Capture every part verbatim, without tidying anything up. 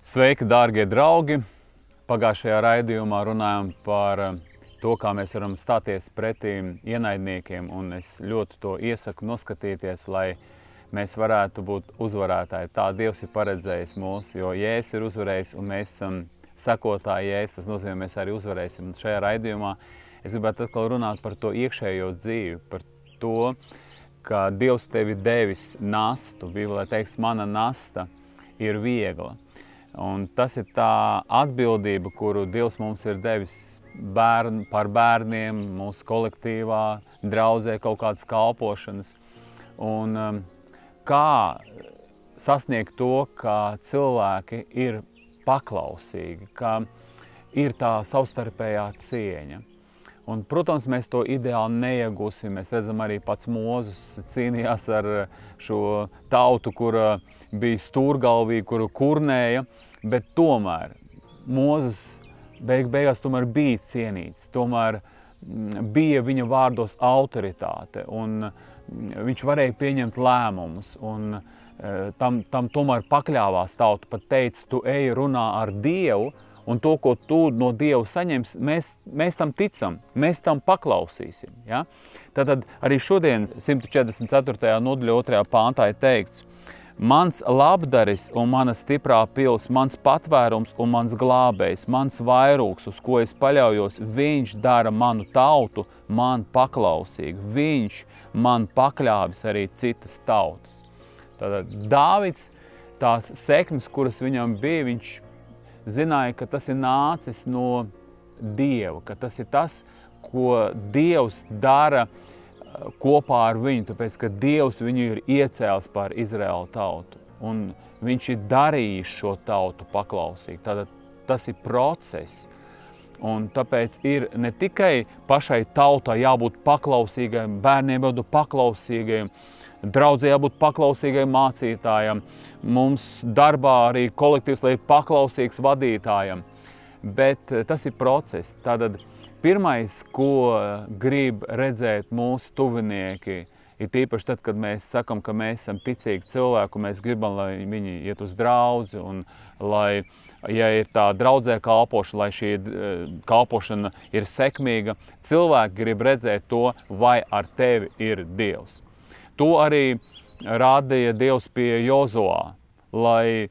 Sveiki, dārgie draugi! Pagājušajā raidījumā runājām par to, kā mēs varam stāties pretī ienaidniekiem, un es ļoti to iesaku noskatīties, lai mēs varētu būt uzvarētāji. Tā Dievs ir paredzējis mūs, jo Jēzus ir uzvarējis, un mēs esam sekotāji Jēzus, tas nozīmē, mēs arī uzvarēsim. Un šajā raidījumā es gribētu atkal runāt par to iekšējo dzīvi, par to, ka Dievs tevi devis nastu. Bībelē teiks, mana nasta ir viegla. Un tas ir tā atbildība, kuru Dievs mums ir devis bērn, par bērniem, mūsu kolektīvā, draudzē, kaut kādas kalpošanas. Un um, kā sasniegt to, ka cilvēki ir paklausīgi, ka ir tā savstarpējā cieņa. Un, protams, mēs to ideāli neiegūsim. Mēs redzam, arī pats Mozus cīnījās ar šo tautu, kura bija stūrgalvīga, kuru kurnēja, bet tomēr Mozus beig beigās tomēr bija cienīts, tomēr bija viņa vārdos autoritāte, un viņš varēja pieņemt lēmumus, un tam, tam tomēr pakļāvās tauta, pat teica, tu ej runā ar Dievu, un to, ko tu no Dieva saņems, mēs, mēs tam ticam, mēs tam paklausīsim. Ja? Tātad arī šodien simt četrdesmit ceturtajā nodaļā otrajā pāntā ir teikts, mans labdaris un mana stiprā pils, mans patvērums un mans glābējs, mans vairūks, uz ko es paļaujos, viņš dara manu tautu man paklausīgu, viņš man pakļāvis arī citas tautas. Tātad Dāvids, tās sekmes, kuras viņam bija, viņš zināja, ka tas ir nācis no Dieva, ka tas ir tas, ko Dievs dara kopā ar viņu, tāpēc, ka Dievs viņu ir iecēlis par Izraēlu tautu, un viņš ir darījis šo tautu paklausīgi. Tātad tas ir process, un tāpēc ir ne tikai pašai tautai jābūt paklausīgajiem, bērniem jābūt paklausīgajiem, draudzē jābūt paklausīgajiem mācītājiem, mums darbā arī kolektīvs, lai ir paklausīgs vadītājiem, bet tas ir process. Tātad pirmais, ko grib redzēt mūsu tuvinieki, ir tīpaši tad, kad mēs sakam, ka mēs esam ticīgi cilvēki, mēs gribam, lai viņi iet uz draudzi, un lai, ja ir tā draudzē kalpošana, lai šī kalpošana ir sekmīga, cilvēki grib redzēt to, vai ar tevi ir Dievs. To arī rādīja Dievs pie Jozuā, lai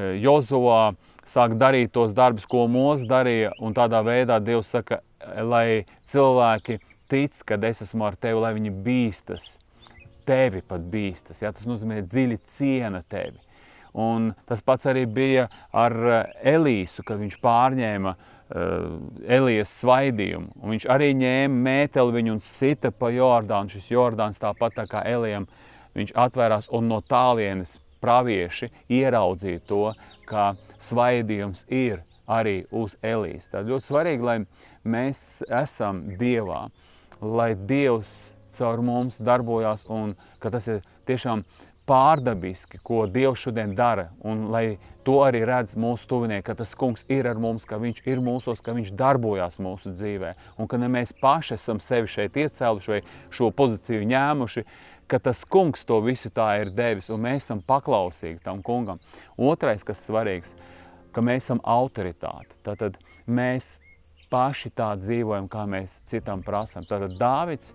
Jozuā sāk darīt tos darbus, ko Mozus darīja, un tādā veidā Dievs saka, lai cilvēki tic, kad es esmu ar tevi, lai viņi bīstas, tevi pat bīstas, ja? Tas nozīmē dziļi ciena tevi. Un tas pats arī bija ar Elīsu, kad viņš pārņēma uh, Elijas svaidījumu, un viņš arī ņēma mēteli viņu un sita pa Jordānu, šis Jordāns tāpat tā kā Elijam, viņš atvērās, un no tālienes pravieši ieraudzīja to, ka svaidījums ir arī uz Elijas. Tā ļoti svarīgi, lai mēs esam Dievā, lai Dievs caur mums darbojās, un ka tas ir tiešām pārdabiski, ko Dievs šodien dara, un lai to arī redz mūsu tuvinieki, ka tas kungs ir ar mums, ka viņš ir mūsos, ka viņš darbojās mūsu dzīvē, un ka ne mēs paši esam sevi šeit iecēluši vai šo pozīciju ņēmuši, ka tas kungs to visu tā ir devis, un mēs esam paklausīgi tam kungam. Otrais, kas svarīgs, ka mēs esam autoritāte. Tātad mēs paši tā dzīvojam, kā mēs citam prasam. Tātad Dāvids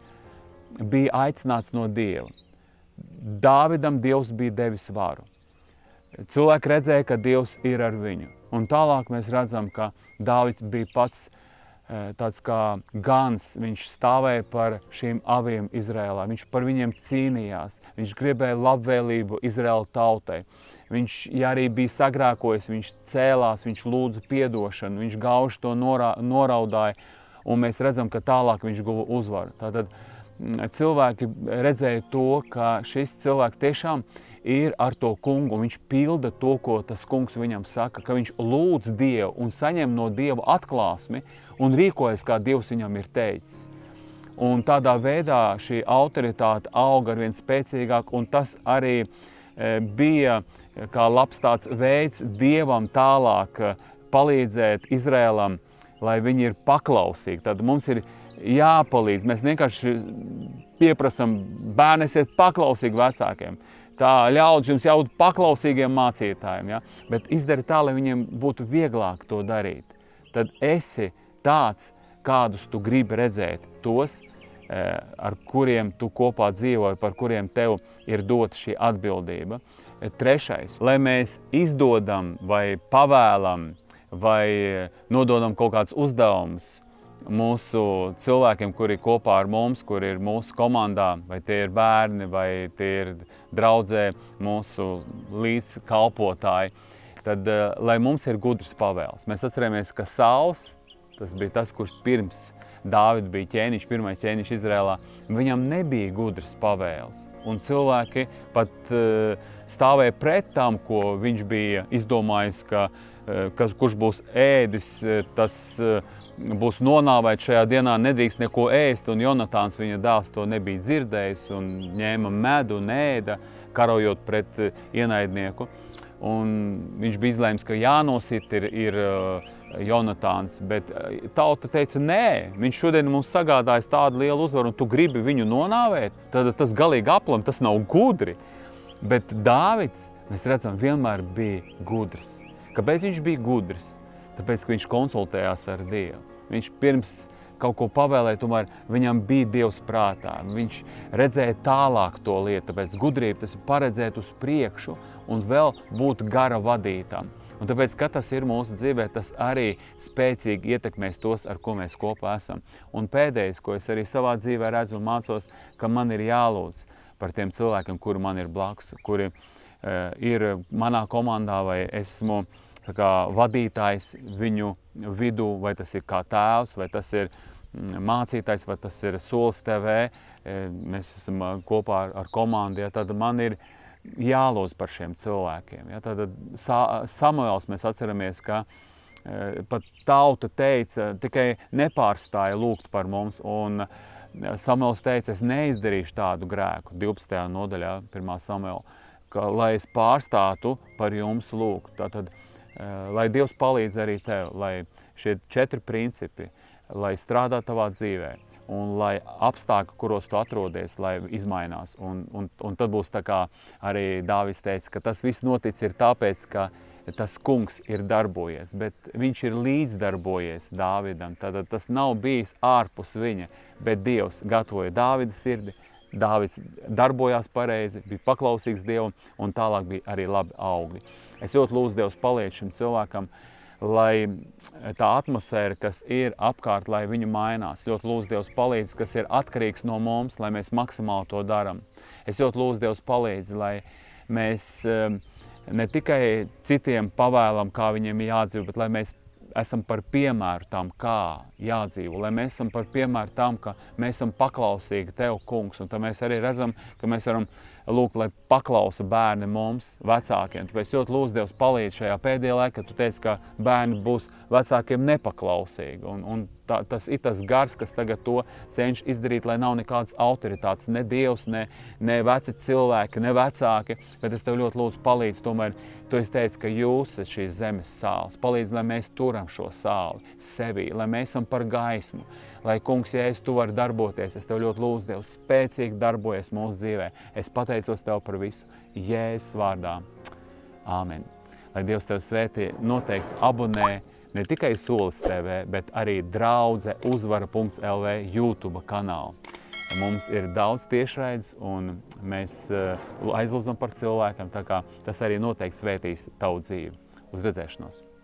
bija aicināts no Dieva. Dāvidam Dievs bija devis varu. Cilvēki redzēja, ka Dievs ir ar viņu. Un tālāk mēs redzam, ka Dāvids bija pats tāds kā gans, viņš stāvēja par šīm aviem Izrēlā, viņš par viņiem cīnījās, viņš gribēja labvēlību Izraēla tautai. Viņš, ja arī bija sagrēkojis, viņš cēlās, viņš lūdza piedošanu, viņš gauži to norā, noraudāja, un mēs redzam, ka tālāk viņš guva uzvaru. Tātad cilvēki redzēja to, ka šis cilvēks tiešām ir ar to kungu, un viņš pilda to, ko tas kungs viņam saka, ka viņš lūdz Dievu un saņem no Dieva atklāsmi un rīkojas, kā Dievs viņam ir teicis. Un tādā veidā šī autoritāte auga arvien spēcīgāk, un tas arī e, bija kā labs tāds veids Dievam tālāk palīdzēt Izrēlam, lai viņi ir paklausīgi. Tad mums ir jāpalīdz. Mēs vienkārši pieprasam, bērni esiet paklausīgi vecākiem. tā ļaudis jums jābūt paklausīgiem mācītājiem, ja? Bet izdari tā, lai viņiem būtu vieglāk to darīt. Tad esi tāds, kādus tu gribi redzēt, tos, ar kuriem tu kopā dzīvoji, par kuriem tev ir dota šī atbildība. Trešais, lai mēs izdodam vai pavēlam vai nododam kaut kāds uzdevums mūsu cilvēkiem, kuri kopā ar mums, kuri ir mūsu komandā, vai tie ir bērni, vai tie ir draudzē mūsu līdzkalpotāji, tad lai mums ir gudrs pavēles. Mēs atceramies, ka Sauls, tas bija tas, kurš pirms Dāvida bija ķēniņš, pirmais ķēniņš Izrēlā, viņam nebija gudras pavēles. Un cilvēki pat uh, stāvēja pret tam, ko viņš bija izdomājis, ka, uh, ka kurš būs ēdis, tas uh, būs nonāvēts šajā dienā, nedrīkst neko ēst, un Jonatāns, viņa dēls, to nebija dzirdējis un ņēma medu un ēda, karojot pret uh, ienaidnieku. Un viņš bija izlēms, ka jānosit ir, ir uh, Jonatāns, bet tauta teica, nē, viņš šodien mums sagādājas tādu lielu uzvaru, un tu gribi viņu nonāvēt, tad tas galīgi aplam, tas nav gudri. Bet Dāvids, mēs redzam, vienmēr bija gudrs. Kāpēc viņš bija gudrs? Tāpēc, ka viņš konsultējās ar Dievu. Viņš pirms kaut ko pavēlēja, tomēr viņam bija Dievs prātā. Viņš redzēja tālāk to lietu, tāpēc gudrība tas ir paredzēt uz priekšu un vēl būt gara vadītam. Un tāpēc, ka tas ir mūsu dzīvē, tas arī spēcīgi ietekmēs tos, ar ko mēs kopā esam. Un pēdējais, ko es arī savā dzīvē redzu un mācos, ka man ir jālūdz par tiem cilvēkiem, kuri man ir blakus, kuri uh, ir manā komandā, vai esmu tā kā vadītājs viņu vidū, vai tas ir kā tēvs, vai tas ir mācītājs, vai tas ir Solis T V, mēs esam kopā ar, ar komandu, ja, tad man ir jālūdz par šiem cilvēkiem. Ja, tad Samuels, mēs atceramies, ka e, pat tauta teica, tikai nepārstāja lūgt par mums, un Samuels teica, es neizdarīšu tādu grēku, divpadsmitajā nodaļā, pirmā Samuela, ka, lai es pārstātu par jums lūgt. Tātad, e, lai Dievs palīdz arī tev, lai šie četri principi, lai strādā tavā dzīvē, un lai apstākļi, kuros tu atrodies, lai izmainās. Un, un, un tad būs tā kā arī Dāvids teica, ka tas viss noticis ir tāpēc, ka tas kungs ir darbojies, bet viņš ir līdzdarbojies Dāvidam. Tātad tas nav bijis ārpus viņa, bet Dievs gatavoja Dāvida sirdi, Dāvids darbojās pareizi, bija paklausīgs Dievam, un tālāk bija arī labi augļi. Es ļoti lūdzu Dievs palīdz šim cilvēkam, lai tā atmosfēra, kas ir apkārt, lai viņa mainās. Ļoti lūdzu Dievs palīdz, kas ir atkarīgs no mums, lai mēs maksimāli to daram. Es ļoti lūdzu Dievs palīdz, lai mēs ne tikai citiem pavēlam, kā viņiem jādzīvo, bet lai mēs esam par piemēru tam, kā jādzīvo, lai mēs esam par piemēru tam, ka mēs esam paklausīgi Tev, kungs, un tad mēs arī redzam, ka mēs varam lūgt, lai paklausa bērni mums, vecākiem. Tāpēc ļoti lūdzu Dievs palīdz šajā pēdējā laikā, kad tu teici, ka bērni būs vecākiem nepaklausīgi. Un, un tā, tas ir tas gars, kas tagad to cenš izdarīt, lai nav nekādas autoritātes, ne Dievs, ne, ne veci cilvēki, ne vecāki, bet es Tev ļoti lūdzu palīdz tomēr. Tu esi teicis, ka jūs esat šīs zemes sāls. Palīdz, lai mēs turam šo sāli sevī, lai mēs esam par gaismu. Lai, kungs, ja es tu vari darboties, es Tev ļoti lūdzu, Dievs, spēcīgi darbojies mūsu dzīvē. Es pateicos Tev par visu, Jēzus vārdā. Āmen. Lai Dievs Tev svētī, noteikti abonē ne tikai Solis T V, bet arī Draudze uzvara punkts L V YouTube kanālu. Mums ir daudz tiešraides, un mēs aizlūdzam par cilvēkiem, tā kā tas arī noteikti svētīs tavu dzīvi. Uz redzēšanos!